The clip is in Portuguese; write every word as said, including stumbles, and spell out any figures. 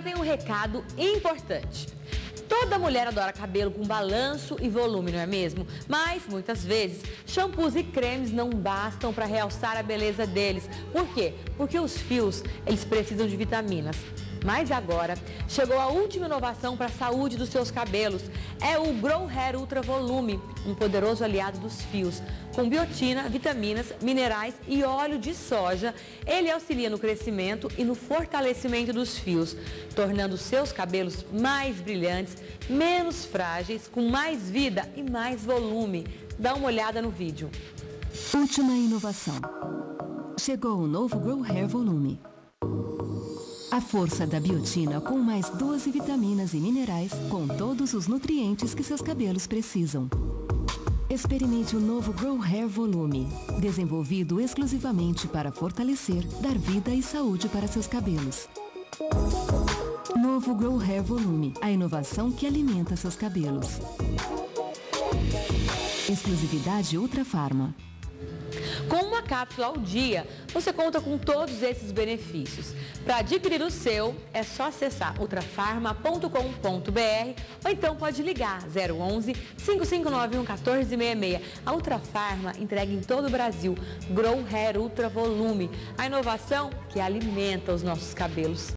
agora tem um recado importante. Toda mulher adora cabelo com balanço e volume, não é mesmo? Mas, muitas vezes, shampoos e cremes não bastam para realçar a beleza deles. Por quê? Porque os fios, eles precisam de vitaminas. Mas agora, chegou a última inovação para a saúde dos seus cabelos. É o Grow Hair Ultra Volume, um poderoso aliado dos fios. Com biotina, vitaminas, minerais e óleo de soja, ele auxilia no crescimento e no fortalecimento dos fios, tornando seus cabelos mais brilhantes, menos frágeis, com mais vida e mais volume. Dá uma olhada no vídeo. Última inovação. Chegou o novo Grow Hair Volume. A força da biotina com mais doze vitaminas e minerais com todos os nutrientes que seus cabelos precisam. Experimente o novo Grow Hair Volume, desenvolvido exclusivamente para fortalecer, dar vida e saúde para seus cabelos. Novo Grow Hair Volume, a inovação que alimenta seus cabelos. Exclusividade Ultra Farma. Com uma cápsula ao dia, você conta com todos esses benefícios. Para adquirir o seu, é só acessar ultrafarma ponto com ponto br ou então pode ligar zero onze, cinco cinco nove um, um quatro seis seis. A Ultrafarma entrega em todo o Brasil Grow Hair Ultra Volume, a inovação que alimenta os nossos cabelos.